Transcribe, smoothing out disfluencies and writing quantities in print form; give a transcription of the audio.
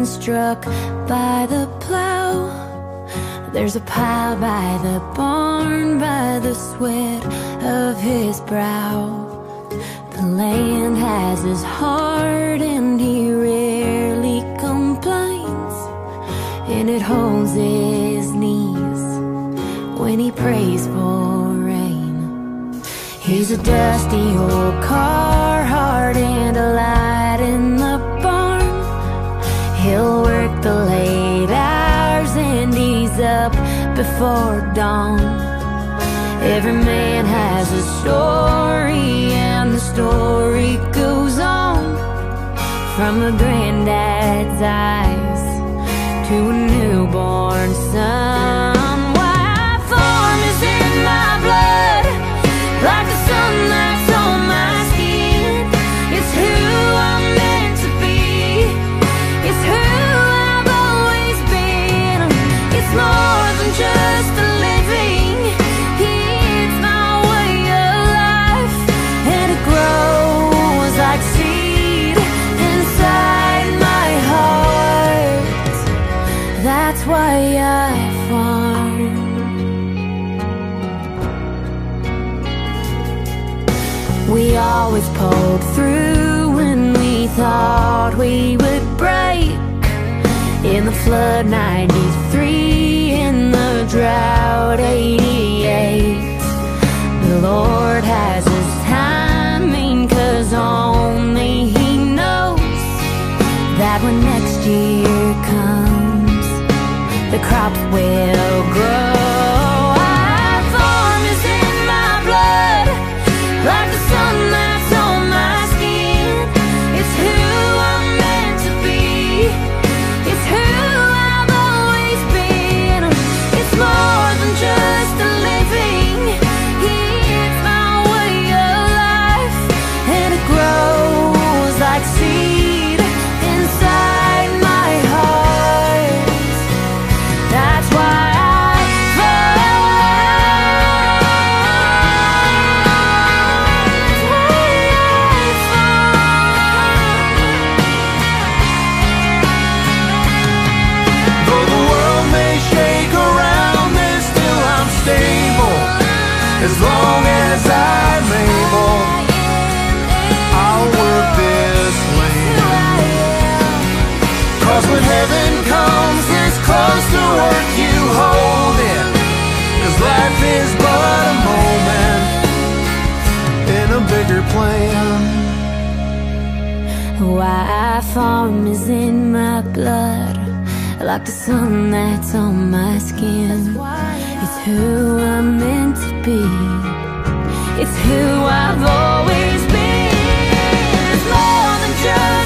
struck by the plow. There's a pile by the barn, by the sweat of his brow. The land has his heart and he rarely complains, and it holds his knees when he prays for rain. He's a dusty old Carhartt and a light in the barn. He'll work the late hours and he's up before dawn. Every man has a story and the story goes on, from a granddad's eyes to a newborn son. Why farm is in my blood, like the sun that's on my skin. It's who I'm meant to be, it's who I've always been. It's more than just a living, it's my way of life, and it grows like seed inside my heart. That's why I farm. We always pulled through when we thought we would break. In the flood 93, in the drought 88. The Lord has his timing, 'cause only he knows that when next year comes, the crops will grow. Our farm is in my blood, like the sun that's on my skin. It's who I'm meant to be, it's who I've always been. It's more than just a living, it's my way of life, and it grows like seed inside my heart. That's why I Though the world may shake around me, still I'm stable. As long as I'm able, I'll work this land. 'Cause when heaven comes this close to work, you hold it. 'Cause life is but a moment in a bigger plan. Why I farm is in my blood, like the sun that's on my skin. It's who I'm meant to be, it's who I've always been. It's more than just